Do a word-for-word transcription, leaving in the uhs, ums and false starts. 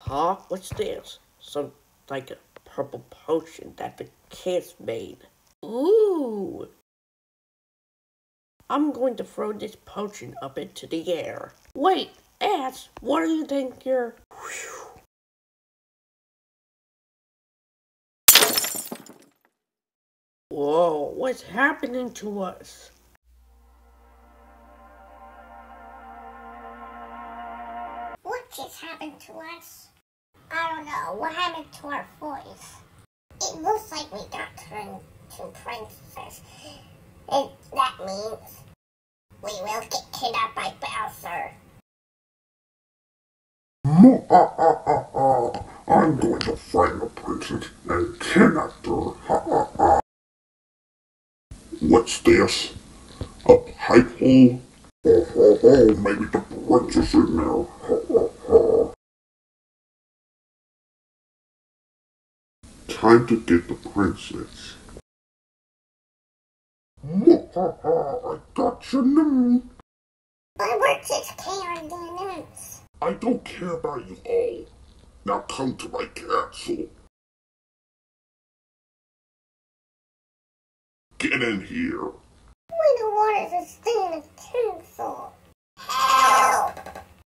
Huh? What's this? Some like a purple potion that the kids made. Ooh! I'm going to throw this potion up into the air. Wait, Ash, what do you think you're... Whoa, what's happening to us? What just happened to us? I don't know. What happened to our voice? It looks like we got turned to princesses. And that means we will get kidnapped by Bowser. I'm going to find the princess and kidnap her. Ha ha ha. What's this? A pipe hole? Oh ho ho, maybe the princess in there. Ha ha ha. Time to get the princess. Ha ha, I got you now. But we're just K-on-D-Nuts. I don't care about you all. Now come to my castle. Get in here. We don't want us to stay in a castle.